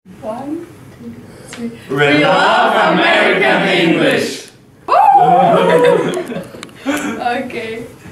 1, 2, 3. We love American English! Okay.